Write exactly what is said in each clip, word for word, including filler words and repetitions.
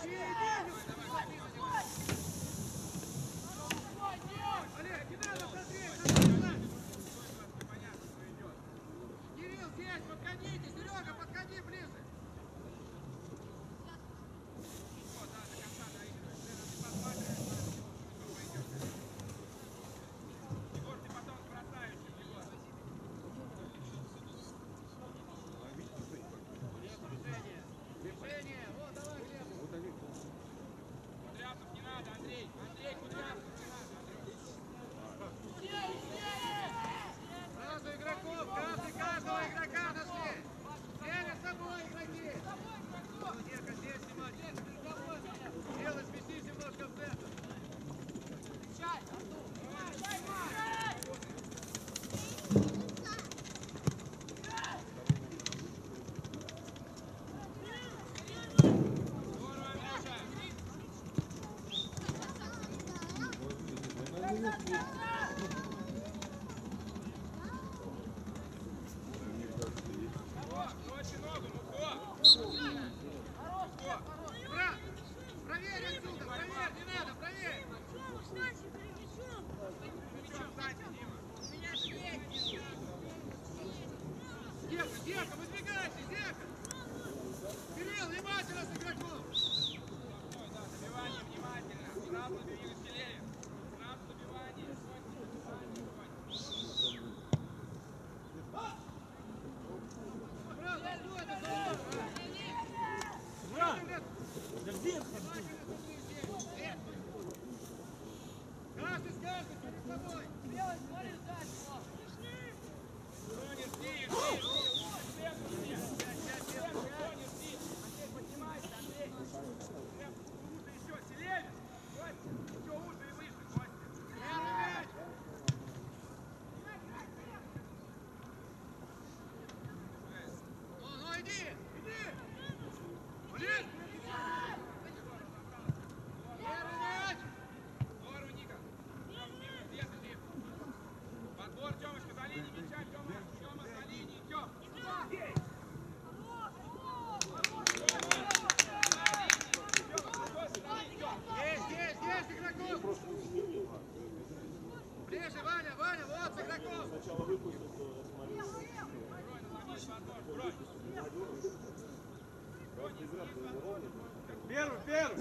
Первый, первый.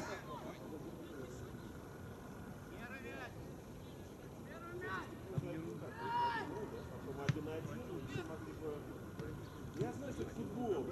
Я знаю, что это футбол.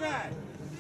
играй!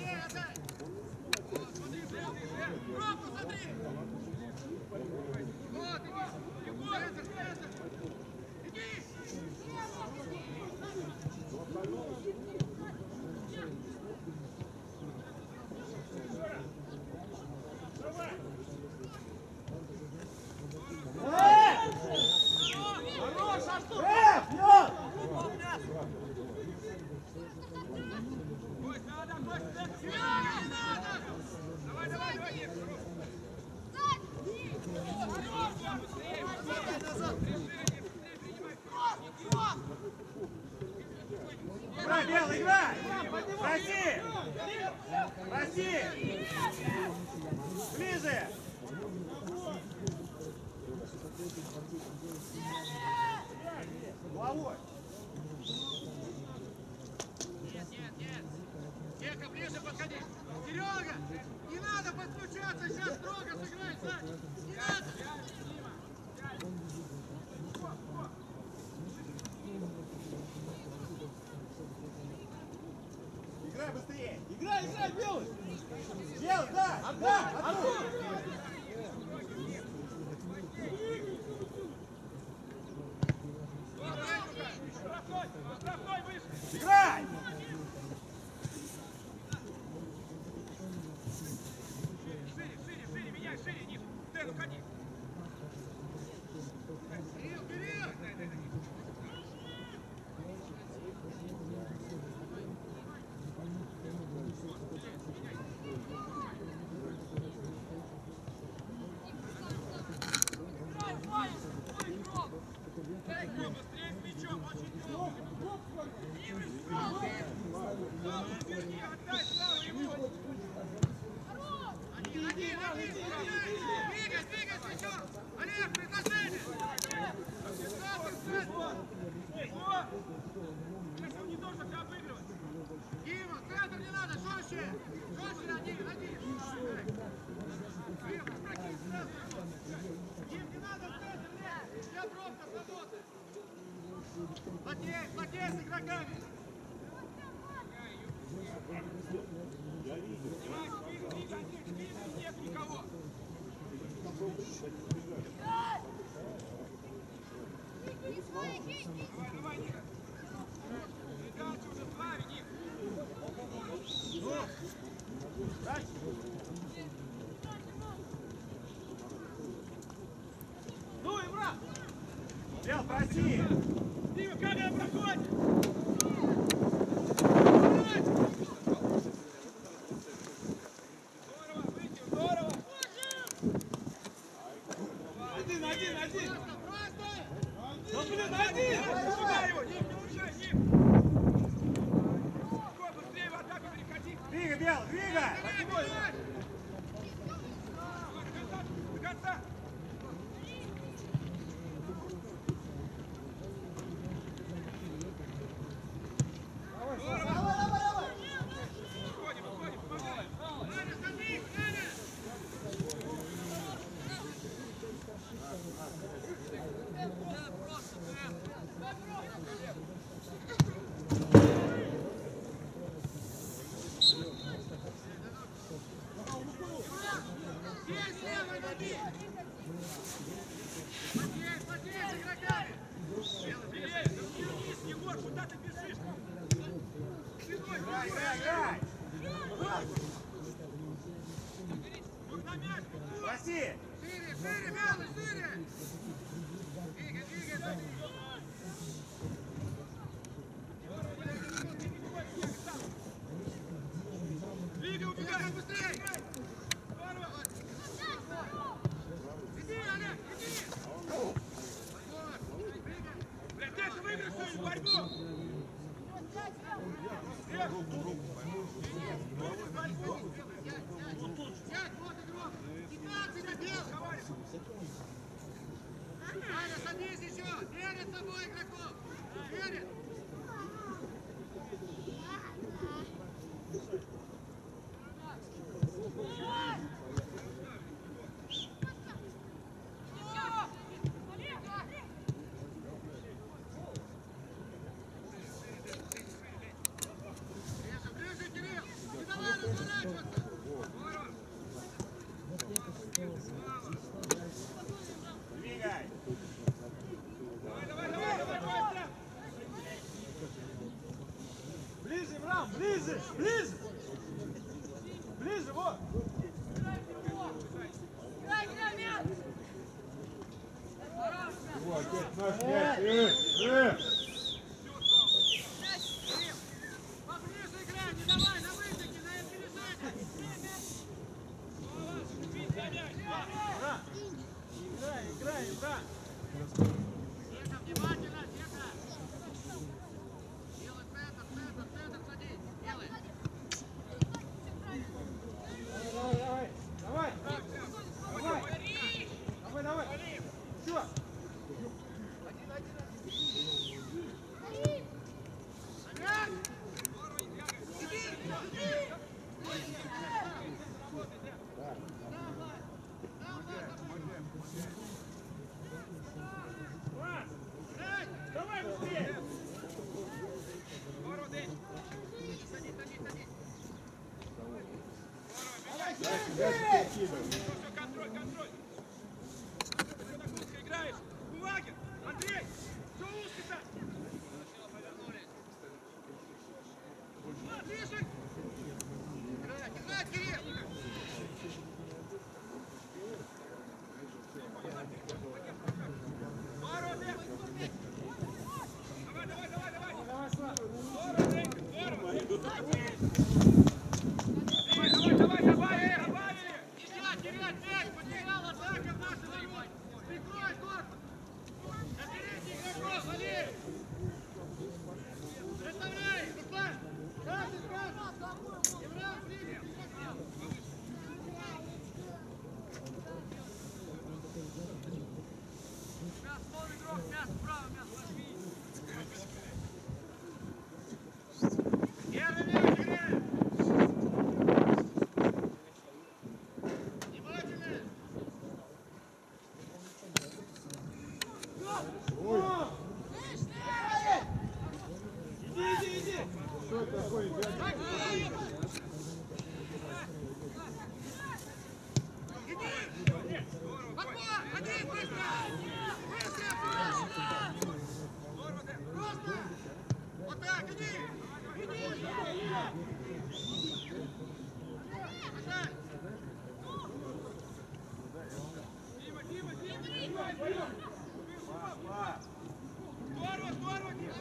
Играй, Белый, играй! Проси! Проси! Ближе! Головой! Нет, нет, нет! Дека, ближе подходи! Серега! Не надо подключаться! Сейчас строго сыграй, Сань! Не надо! Играй быстрее! Играй, играй, Белый! Белый, да! Да! Оттуда! Играй! Шире, шире, шире, меняй, шире, ниже! Дэн, уходи! Кирилл, Кирилл! Быстрее с мячом, очень много! Отдай славу ему! Один, один, один! Двигай, двигай с мячом! Олег, предложение! Если не должен тебя обыгрывать! Дима, центр не надо, жестче! Жестче, один, один! Дима, прокинь центр! Дим, не надо в центр, нет! Я просто сработаю! Плотнее, плотнее с игроками! Нет никого! Давай, давай, Ника! Передача уже в лаве, Ник! Ну и брат! Бел, проси! Дима, камера проходит! Здорово, выйти, здорово! Один, один, один! Ну, блин, один! Сюда его! Дим, не уезжай, Дим! Сколько быстрее в атаку переходи! Двигай, Белый, двигай! Давай, давай! До конца! Уходим, уходим, помогаем! Аня, смотри, Аня! Здесь левой ноги! Плотнее, плотнее с игроками! Белый, вниз, Егор, куда ты бежишь? Спиной, Играй, играй, играй! вот на мяч! Проси! Шире, шире, Белый, шире! Двигай, двигай, двигай! Двигай, убегай, быстрее! Здорово! Иди, Олег, иди! Блядь, ты же выиграешь свою борьбу! Сверху! Сядь, вот игрок! пятнадцать отбил! Аня, садись еще! Перед собой игроков! Перед! Ближе, ближе, Кирилл! Абрам, ближе, ближе! Ближе, вот! Играй, играй, мяч! Вот, наш мяч. Э, э. Поближе играй, не давай на вытяге, на опережение! Играй, играй, играй! Тихо, внимательно, тихо! Делай центр, центр, центр, садись! Делай! Давай, давай! Давай! Давай, давай! Все! Давай быстрее. Садись, садись, садись! Давай сюда, перекидывай. Контроль, контроль! Ты так узко играешь! Кулагин! Андрей! Что узко-то? Сначала повернулись. Ближе! Играть, играть, Кирилл! Здорово, Бек! Давай, давай, давай, давай! Давай, Слав! Здорово, Женька, здорово! Давай, давай, давай, добавили! Еще, терять мяч, потерял атака в наши ворот! Прикрой корпус! Заберите игроков, Валерий! Представляй, Руслан! Каждый, каждый! Еврей, ближе! Мяс, полный игрок, мяс, вправо, мяс, возьми! Первый мяч играем! Внимательно! О! Иди, иди, иди! Что такое, дядя? Иди! Подбор! Один, быстро! Быстро! Здорово, Дэн! Просто! Вот так, иди! Иди! Отдай! Дима, Дима, Дима! Дима, Дима! Здорово, здорово, Дима!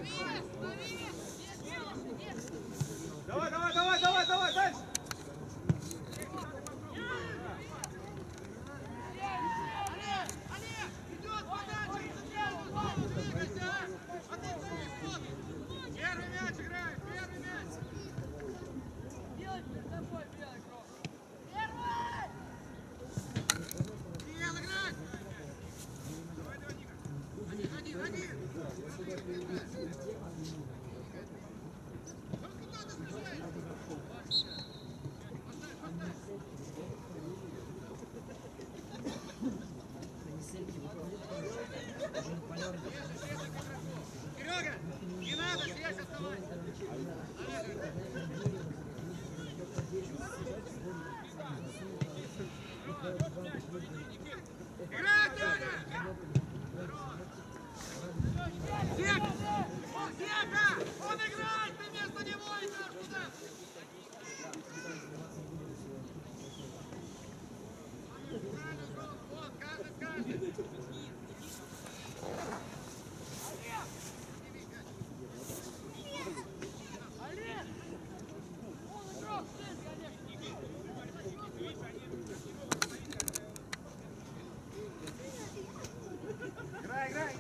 Давай, давай, давай, давай, давай, дальше! Олег! Олег! Идет подача! В центральную зону двигайся, а! А ты стоишь, смотришь! Первый мяч играет! Первый мяч! Делай перед тобой белый кровь! Первый! Кирилл, играй! Давай, давай, Ника! Один, один, один! Ну куда ты сбежаешь? Поставь, поставь! Серега, не надо, здесь оставайся. Играй, Таня! Зека! Он Зека! Он играет! Ты вместо него идешь туда! Вот, каждый, каждый! Олег! Он игрок, сын, конечно! Играй, играй!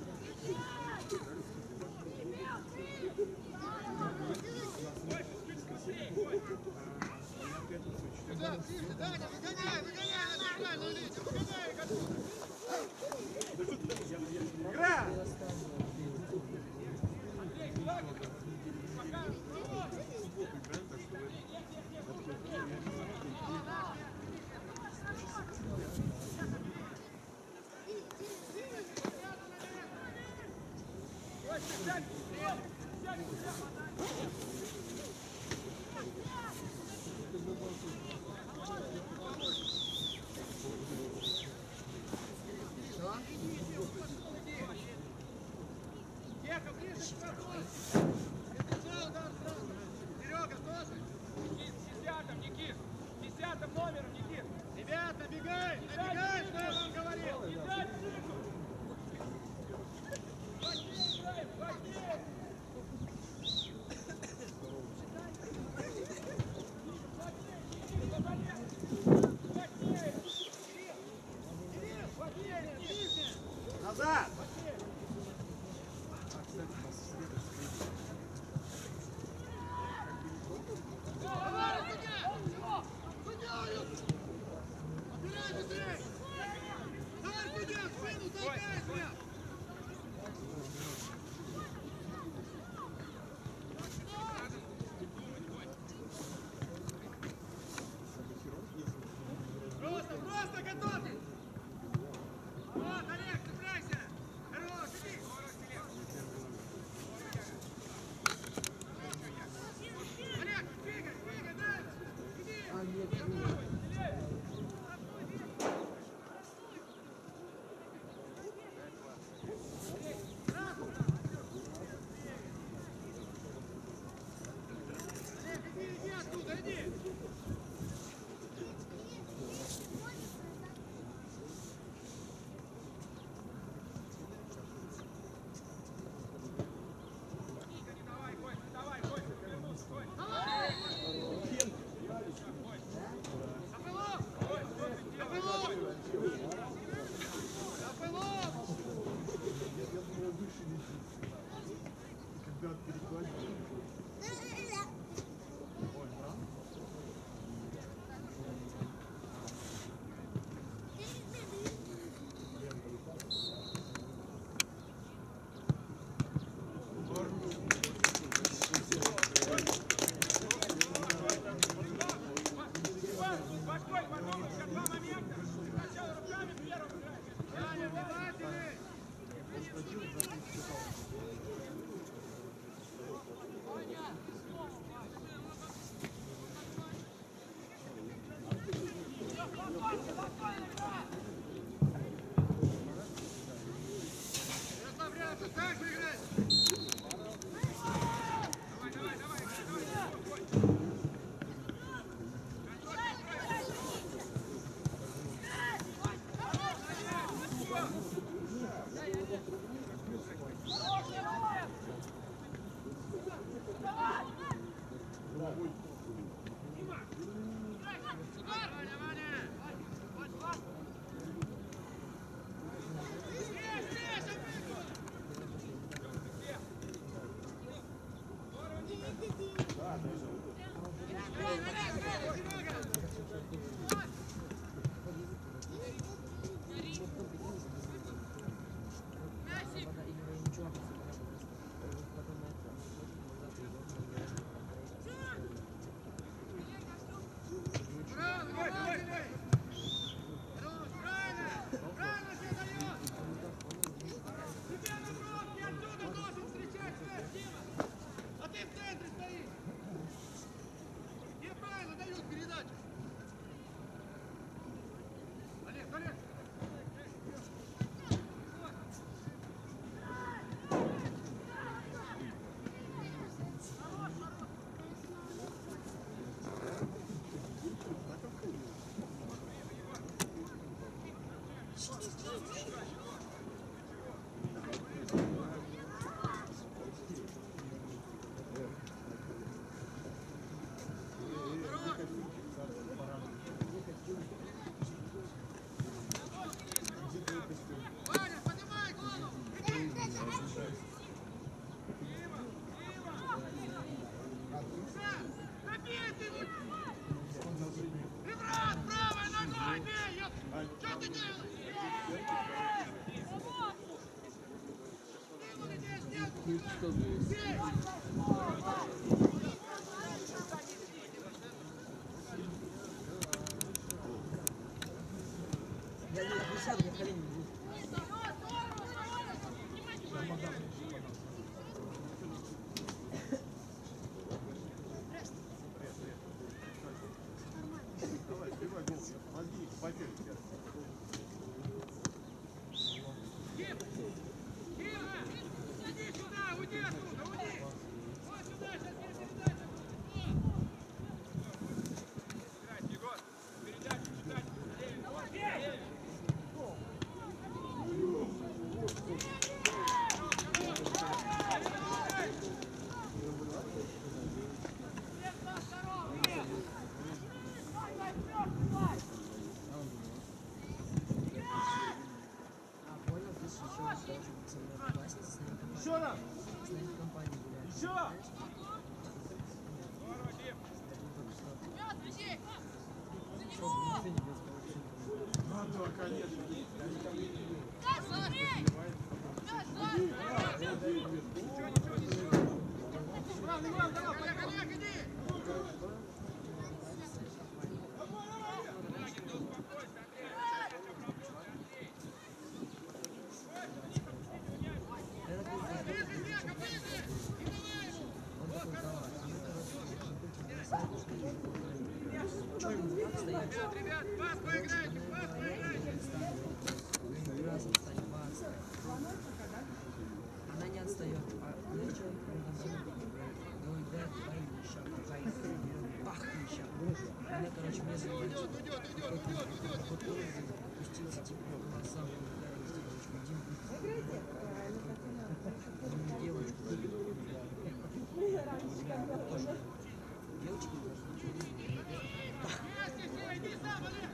Сюда, ближе, Даня, выгоняй, выгоняй на центральную линию, выгоняй их отсюда! Играй! Андрей, куда ты? Пока, Я не присяду, я в колени не буду. Давай, сбивай гол. Мозги потерь сейчас. Иди сюда, уйди оттуда, уйди! Вот сюда, сейчас я передачу! Играть, Егор! Передачу читать! Левее! А, понял, ты еще должен быть со мной одноклассница, с нами компания. Еще раз. С нами в компании гуляет. Еще. Здорово, Дим! А, да, конечно. Иван, Иван, давай, Олег, Олег, иди! Ближе, Лека, ближе! И давай ему! Он такой талант. Стоять. Ребят, ребят, пас поиграйте, пас поиграйте! Раз отстань, пас. Она не отстает. А я что, говорит, да, дай еще, дай, бах, еще. Она, короче, мне занимает. Уйдет, уйдет, уйдет, уйдет, уйдет! Вот уровень опустился, типа, глаза, девочку. Девочки Вместе все, иди сам, Олег!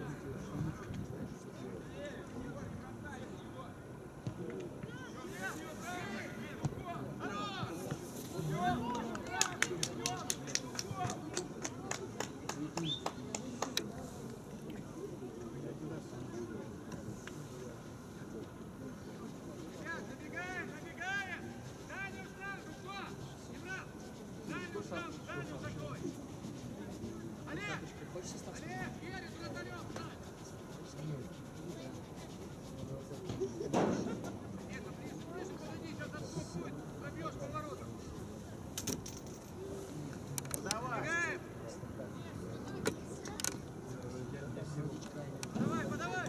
Сейчас, забегаем, забегаем! Даню стану, кто? Имран! Даню стану, Даню закрой! Олег! хочешь остаться? Олег, Герри, с вратарем, Дань! Это, ближе, ближе подойди, сейчас отскок будет, пробьешь поворотом. Давай. Забегаем! Подавай, подавай!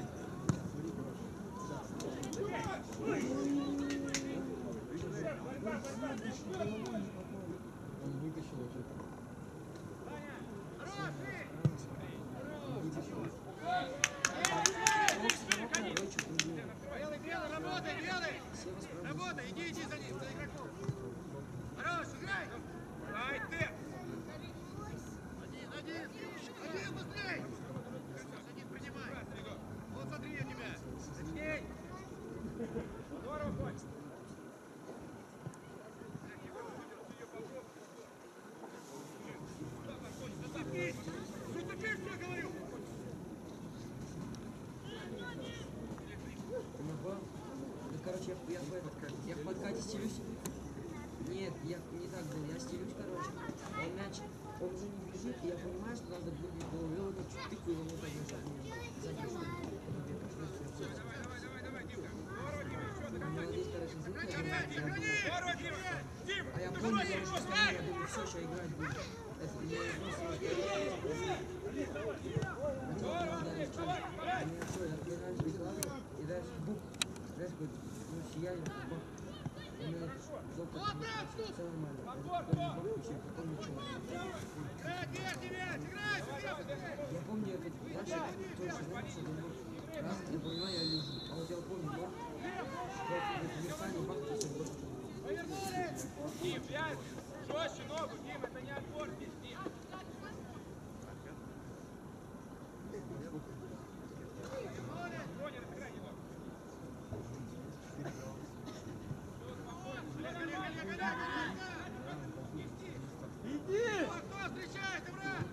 Он вытащил уже. знаете, стелюсь. Нет, я не так был, я стелюсь, короче. Он мяч, он уже не бежит, и я понимаю, что надо будет головой, вот так чуть тыкаю ему так назад. Сзади, что ли. Молодец, короче, звук, я думаю, а я помню, я уже сказал, я думаю, все, что играть будет. Это не просто. И дальше бух, знаешь, говорит, ну сияние, бах. У меня жопа, все нормально. Потом ничего. Я помню, я говорит, раньше точно знаю, что думал, раз, я понимаю, я лежу. А вот я помню, бах, в Версале бах, то есть просто. Дим, пять! Жестче ногу, Дим, это не отбор здесь, Дим! Иди! Кто встречает, брат?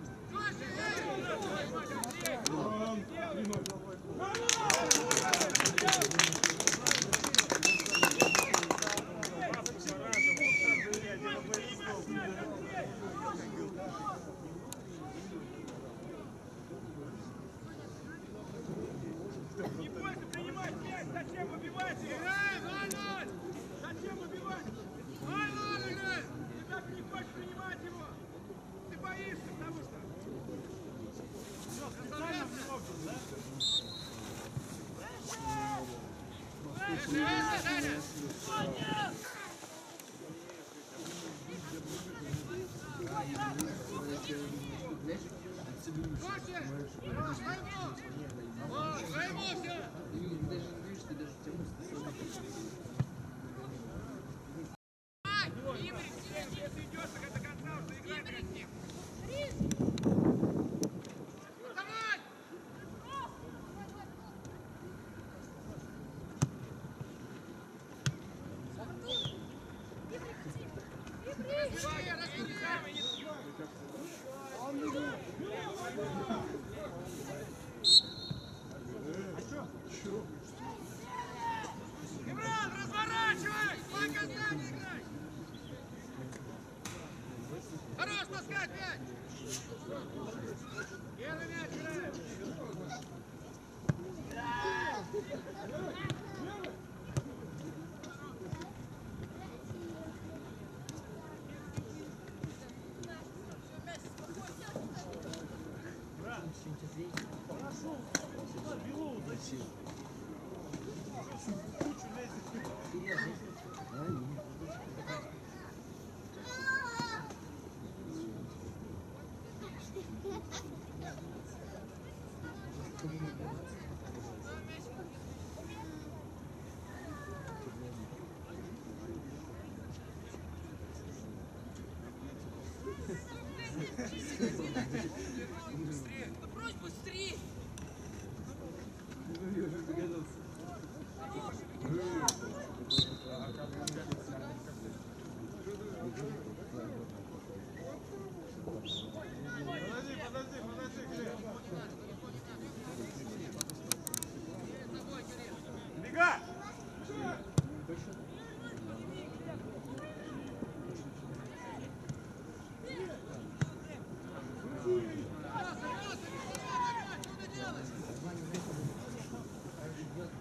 Не бойся принимать мяч! Зачем убивать? Играй, ноль-ноль! Зачем убивать? ноль-ноль играй! Ты так не хочешь принимать его! Ты боишься, потому что... Играл, разворачивай! Твой контакт играй! Хорош таскать мяч! Первый мяч играет! Быстрее! Да брось быстрее! Подожди, подожди, подожди, Глеб. Бега! Ваня,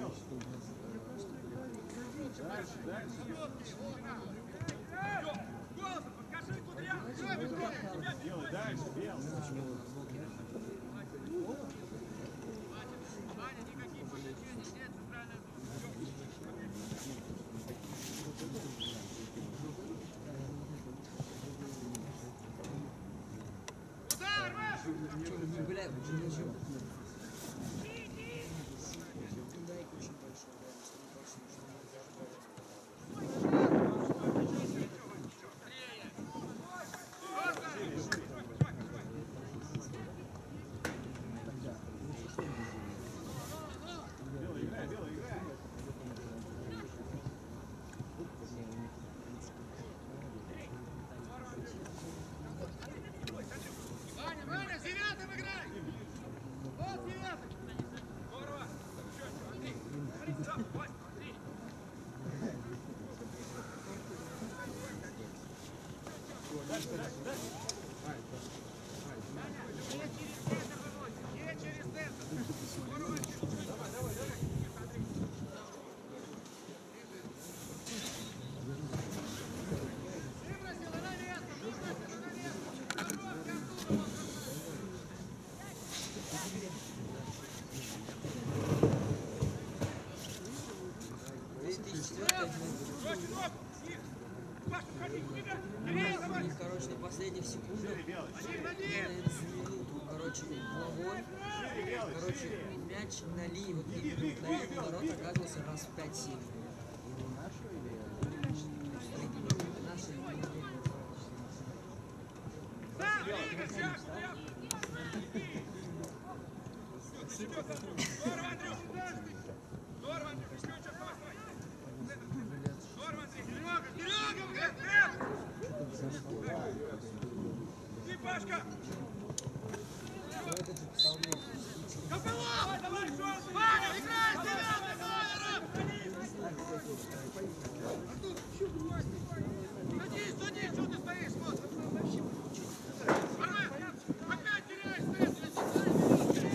делай. Дальше, дальше. Голосом подкажи, Кудряш! Делай дальше, белый. Ваня, никаких подключений нет, центральная зона. Удар, Маш! Гуляй, ничего. Дай очень большой, да, Белый, играй, белый, играй. Ваня, Ваня, с девятым играй! Вот девятый! Здорово! Андрей, смотри, сюда, Вань, смотри! Дальше, дальше, дальше. Не через центр выносит, не через центр! Здорово! Давай, давай, давай. Выбросил, на место! Выбросил, на место! Здорово, Картунов! две тысячи четвёртый Жёстче ногу! Тихо! Пашка, входи, убегай! У Бери, них, давай! короче, на последних секундах, Шире, белый, шире. Один! наверное, за минуту, короче, головой, Шире, белый, короче, шире. мяч на линию, вот Беги, и беги, на беги, этот белый, ворот беги. оказывался раз в пять-семь. Наши Да, Игорь, сейчас, прям! Здорово, Андрюх! Здорово, Андрюх! Еще, еще, давай, давай! Здорово, Андрей! Серега, Серега, блядь! Эд! Иди, Пашка! Копылов! Давай, давай, Ваня, играй с девятым номером! Садись, садись, что ты стоишь? Вот. Армен, опять теряешь средства!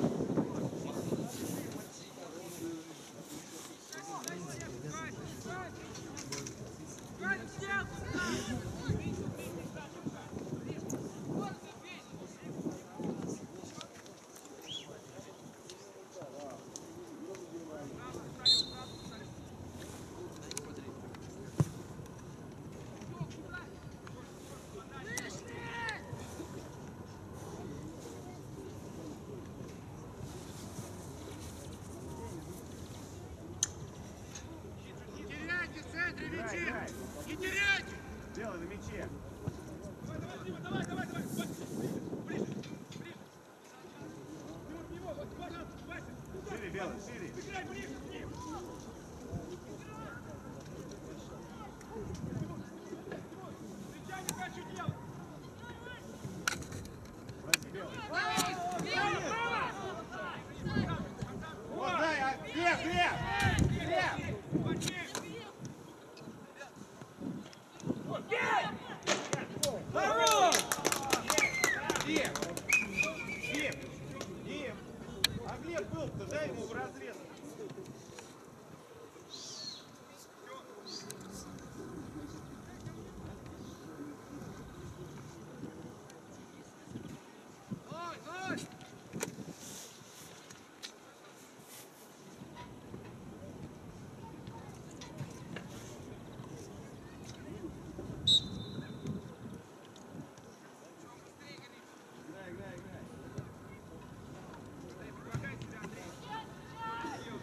Не теряйте в центре мячи! играй. Не теряйте! Белый на мяче. Давай, давай, Дима, давай, давай, давай! Ближе, ближе! Тимур, в него, вот, Вася, Вася! Шире, белый, шире. Играй ближе к ним! Встречай, не хочу делать! Возьми, белый. Право! Вот, дай, а, Глеб, Глеб! Глеб! Здорово! Дим! Дим! Дим! А Глеб был-то, дай ему в разрез. Ноль, ноль! Играй, играй, играй. Предлагай себя, Андрей.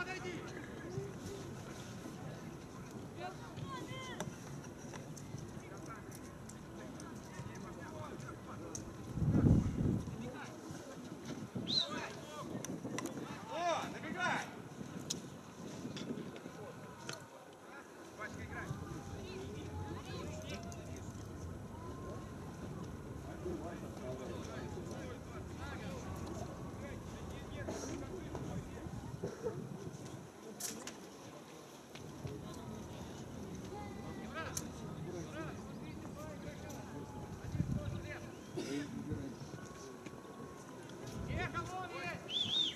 отойди! О, набегай! Пачка, играй! Ехал, вон есть!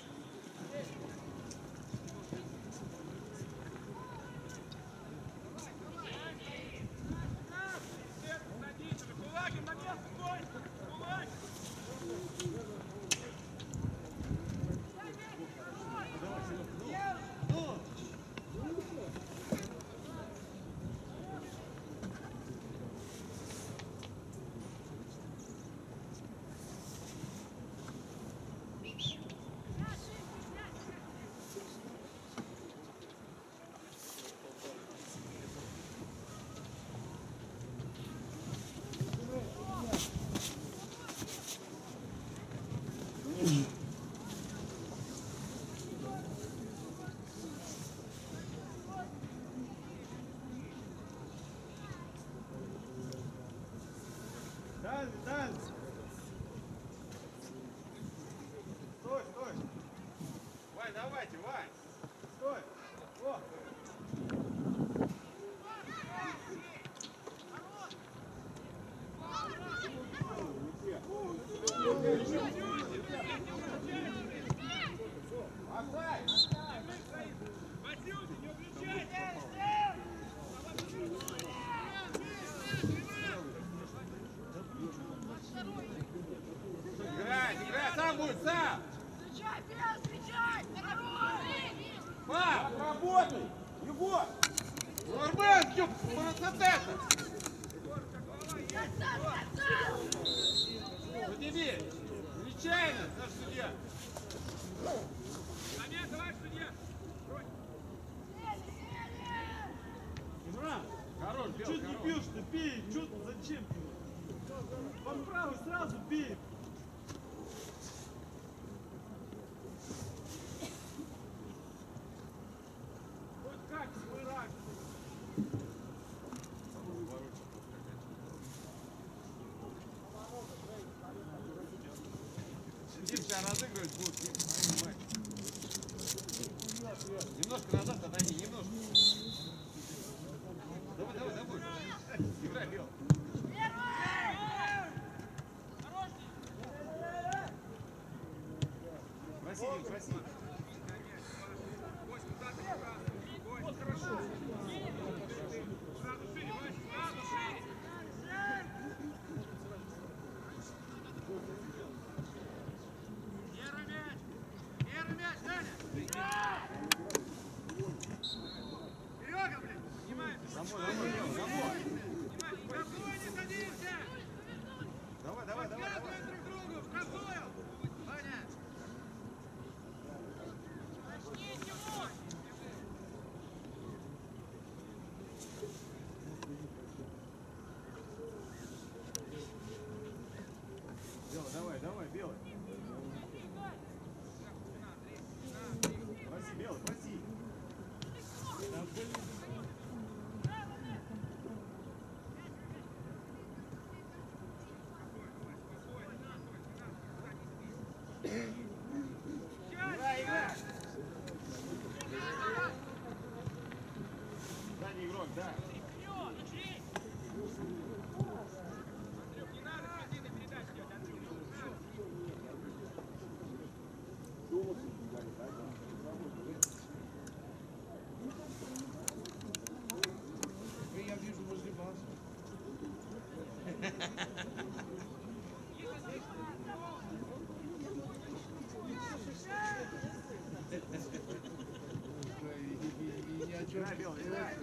Кулагин, на место, стой! Кулагин! Ну, дальше, дальше. Стой, стой. Вань, давайте, Вань! Стой. О. Оставь! Васюшка, не включайся! Играй, играй, сам будет, сам! Встречай, Бел, встречай! Пап, работай! Егор! Нормально, ёп, красота-то! Подними! Нечаянно, наш судья! Момент, давай, судья! Имран, Хорош, чё Белый, ты не хорош! бьешь, ты бей, чё ты, зачем ты? Под правый сразу бей. Хоть как свой рак. Сидим, сейчас разыгрывать будут, не понимать. Немножко назад отойди, немножко. Давай, давай, давай. Играй, Бел. Проси, Дим, проси. Кость, куда ты играл? Кость, хорошо! Сразу шире, Вась, сразу шире! Первый мяч! Первый мяч, Даня! Серега, блин! Снимаемся! Домой, домой, Бел, домой. Снимаемся! Косой не садимся! Давай, давай, давай, давай. Подсказываем друг другу! Косою! Ваня! Белый, давай, давай, Белый. Проси, Белый, проси. Играй, играй. Задний игрок, да. Андрюх, не надо спортивной передачи делать, Андрюх! Я вижу возле вас. Играй, Белый, играй.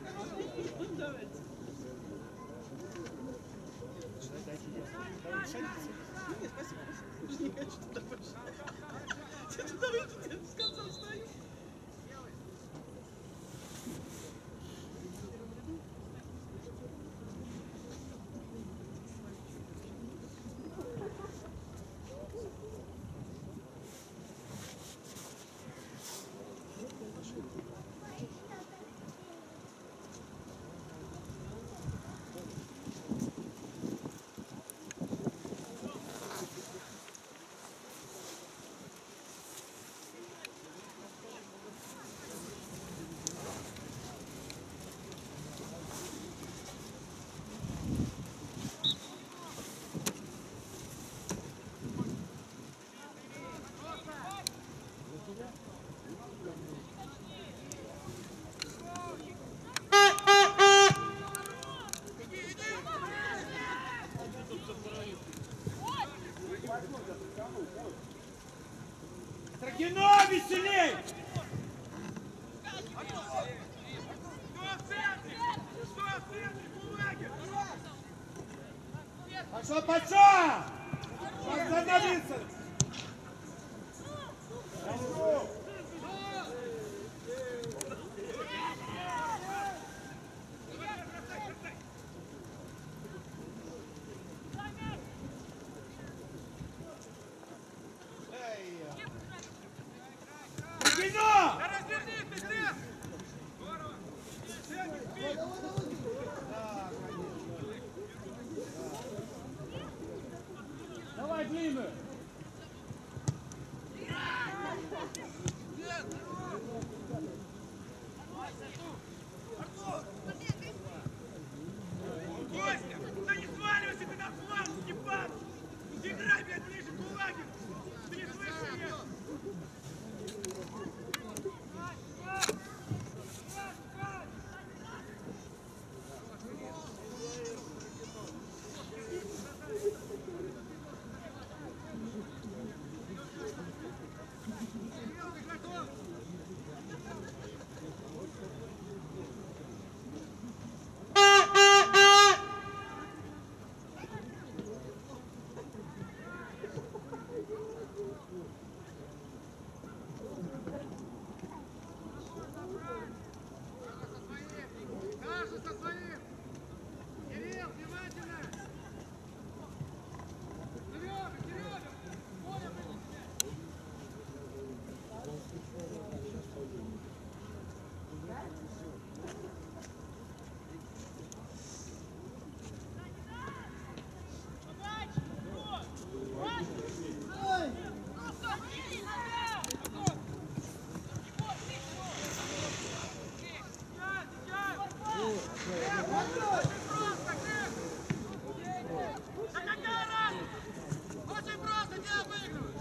ты сильней! Что в центре? Что в центре? Кулагин! Пошел, пошел! Остановиться! Кино! Да развернись ты, Глеб! Здорово! Центр, спи! Давай длинную! Костя, да не сваливайся ты на план, Степан! Играй, блядь, ближе к Кулагину! Ты не слышишь меня? Саша со своим! Кирилл, внимательно! Серега, Серега! Коля, блин! Очень просто тебя выигрывать!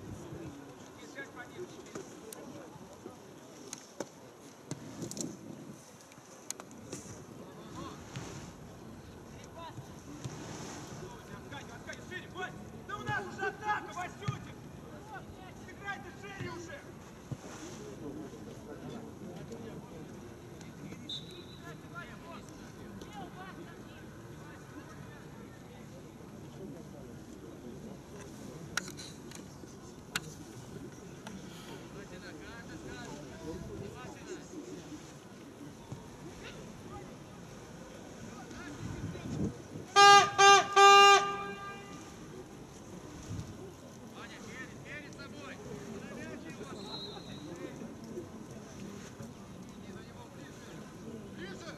Откать, откать, шире, Вась! Да у нас уже атака, Васютин! Играй ты шире уже! Ваня, перед, перед собой! Подавляйте его! Иди за него ближе! Ближе!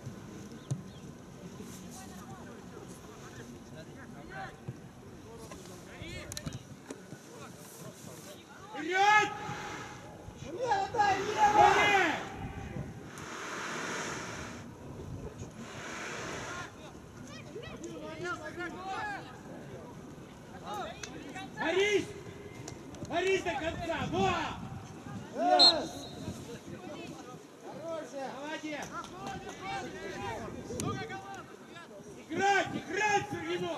Вперед! Лево дай, лево! Скорее! Борись! Борись до конца! Во! Yes! Хорошая! Молодец! Ну-ка, команда! Играть! Играть, Сергено!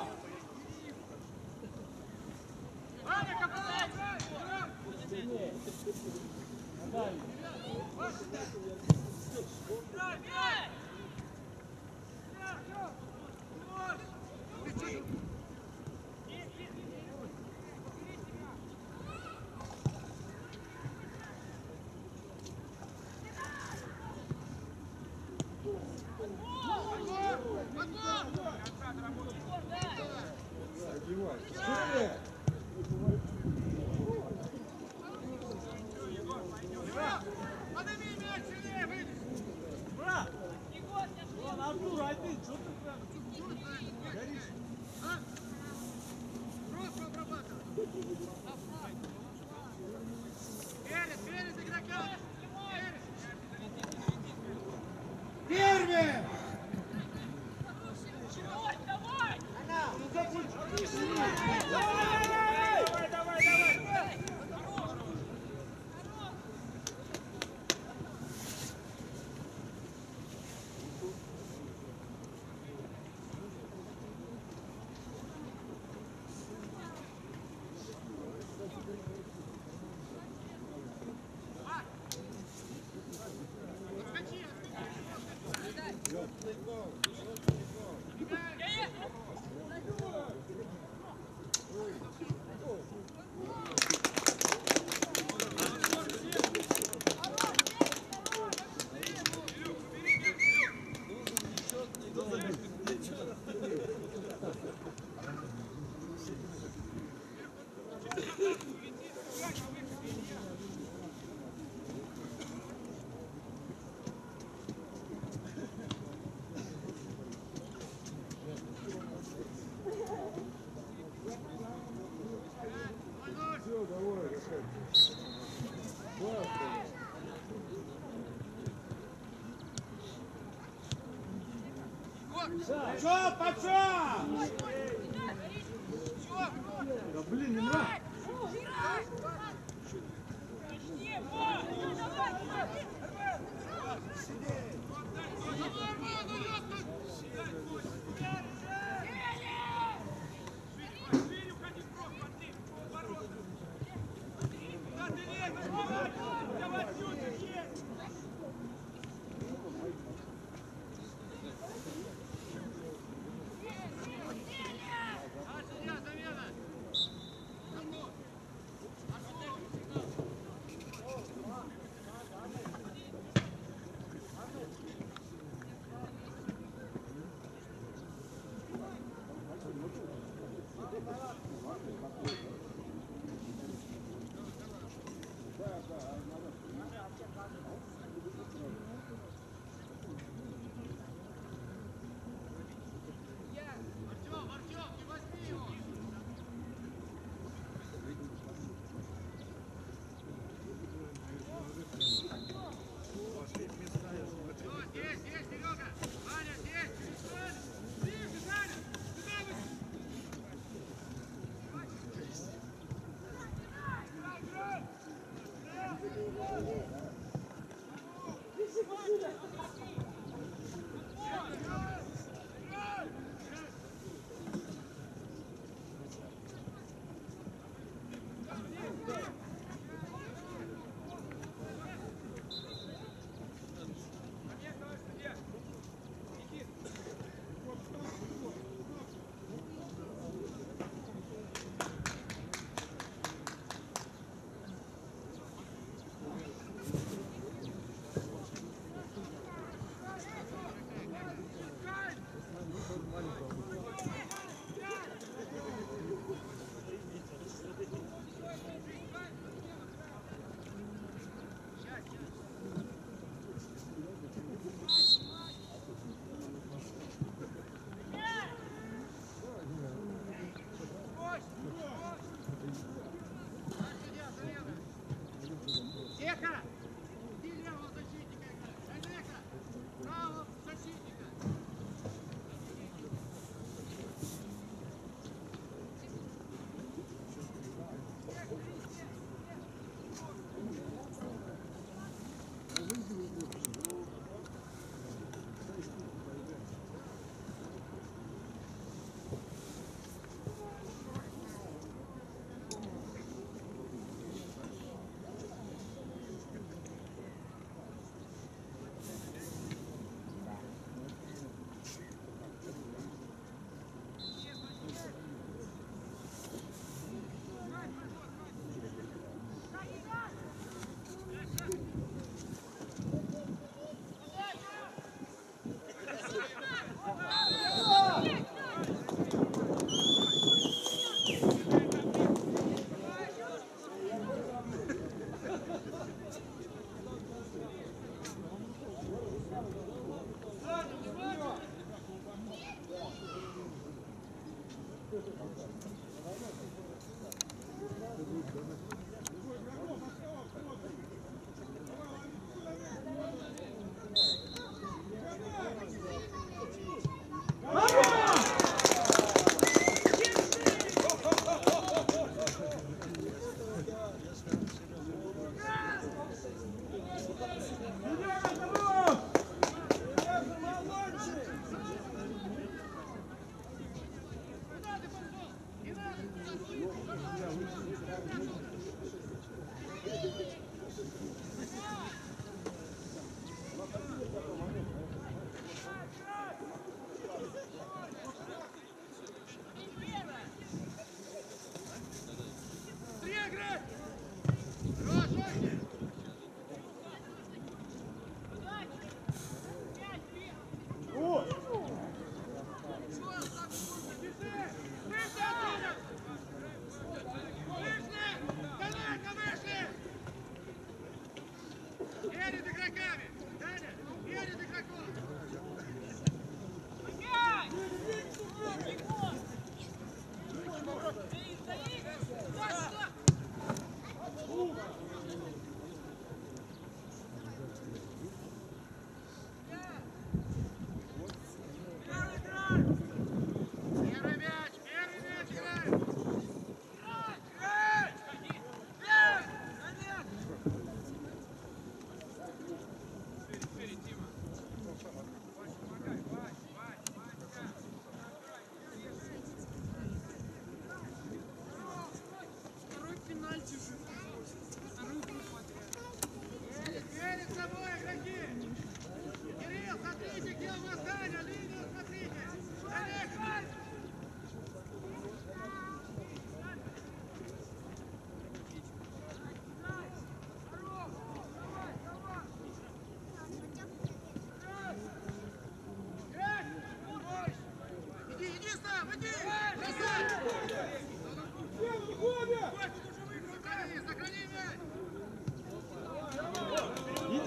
Ваня, Капеллан, играй! Сильнее! Отдай! Играй, играй! Шире! Подними мяч, сильнее выйди! Брат! Вон, Артур, один, что ты прям? А? Просто обрабатывай! Перед, перед игрока! Перед! Первый! Давай! Ну, как вы- Пошел, пошел! Да блин, не нравится.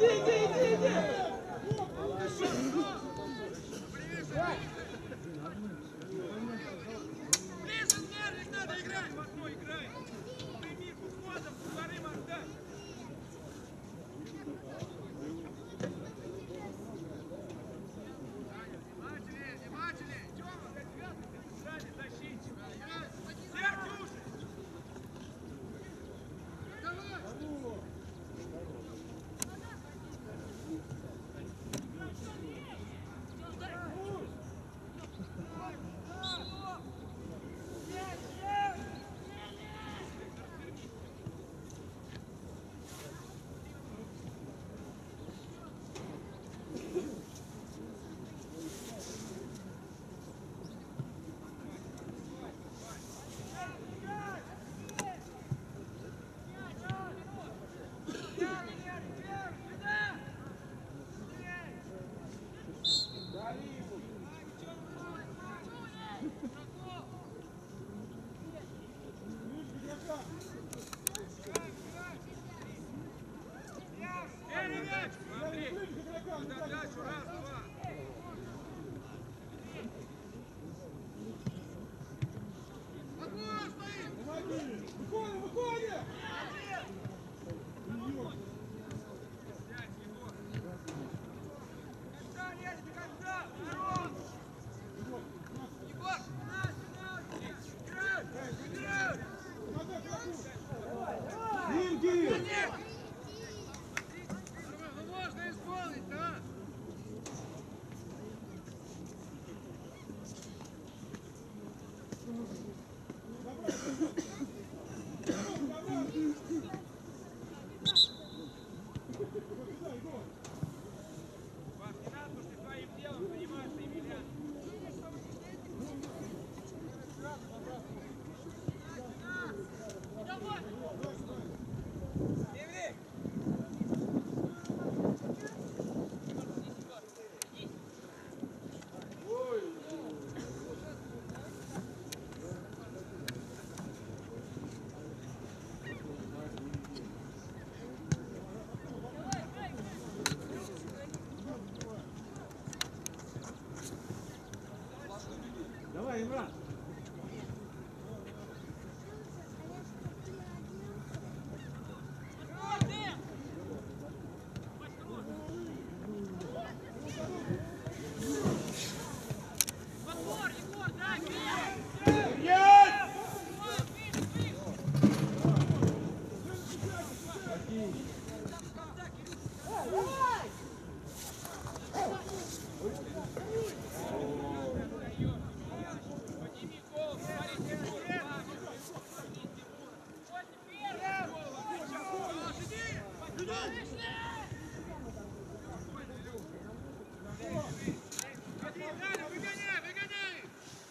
Иди, иди, иди, иди! Ближе, Смерлик, надо играть! В окно играй! Прими уходом, вторым отдай! Внимательнее, внимательнее! Тёма, для девятки ты сзади защитник! Сердюши! Давай! Выходи, выходи! Димки! Ну можно исполнить, да? Паш, не надо, что ты своим делом занимаешься, Емельян. Давай, Имран! Выгоняй, выгоняй!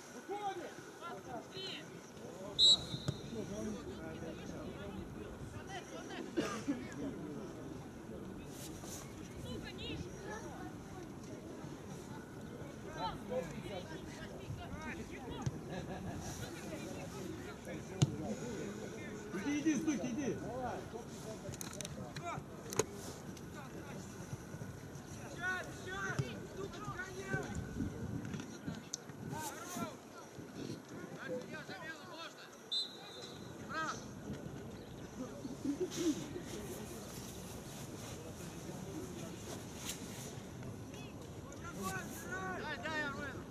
Иди, иди, стойки, иди! Сейчас, сейчас! Сука, гоняй! Здорово! Дальше я замену, можно? Брат! Дай, дай, я выйду!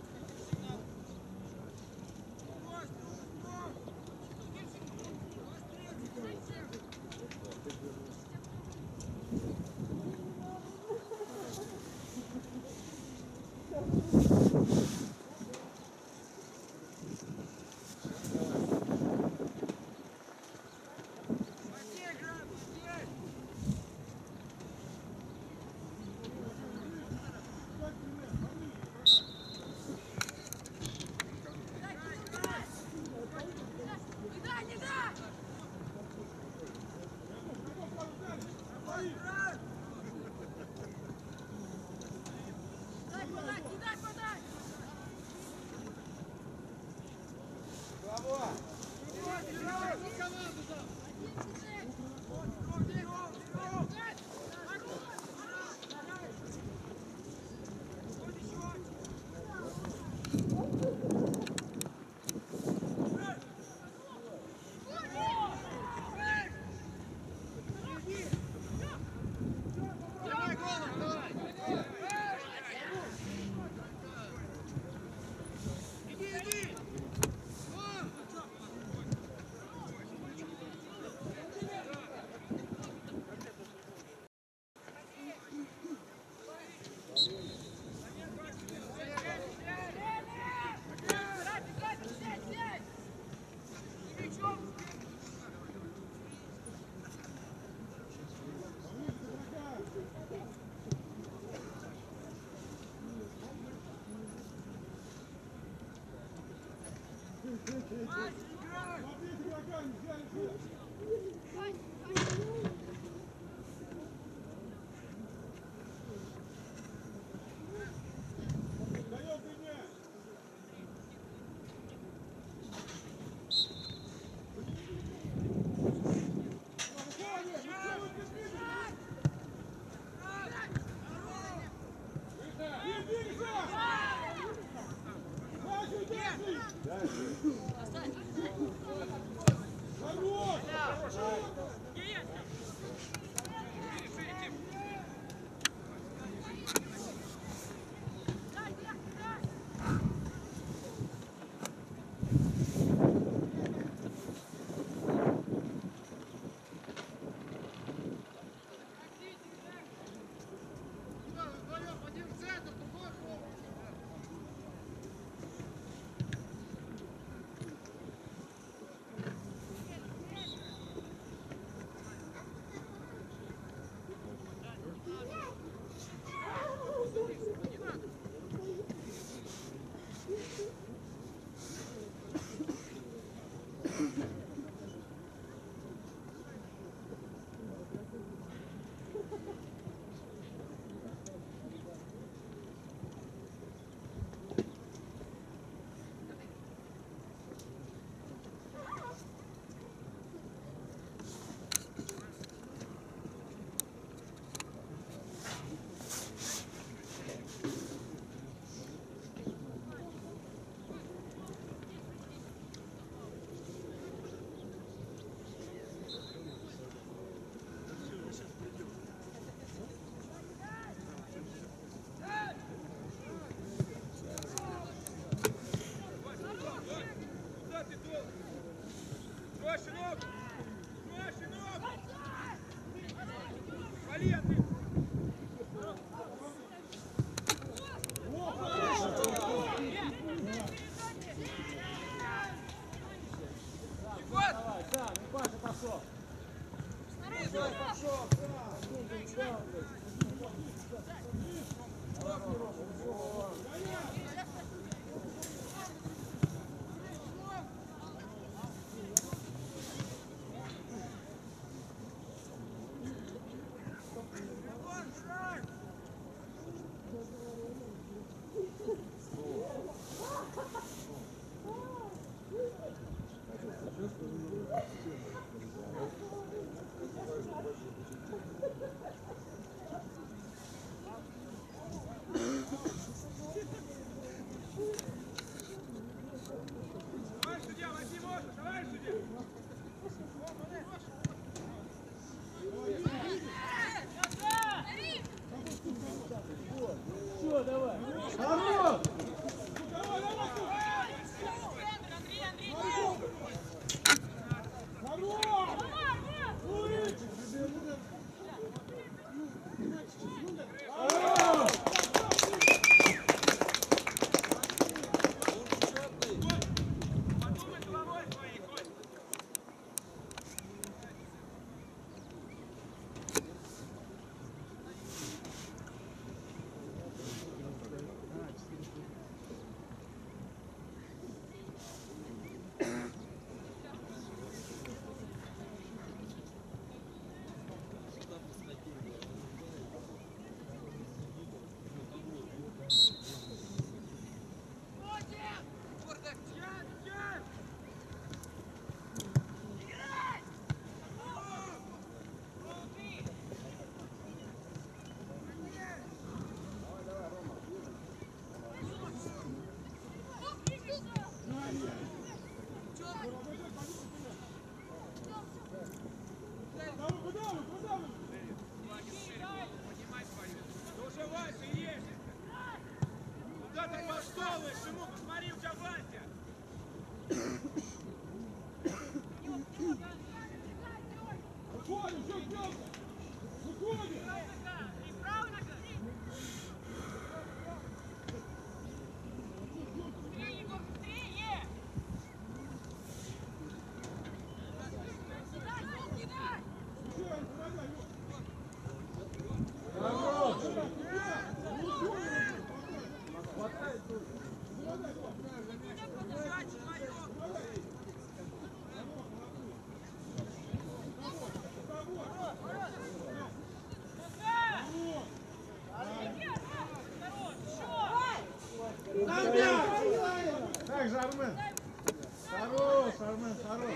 Хорош.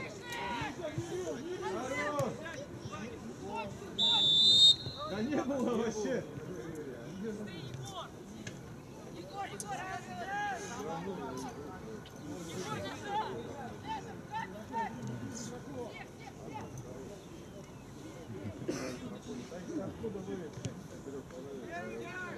Хорош. Да не было вообще. Егор, Егор, Откуда вывез?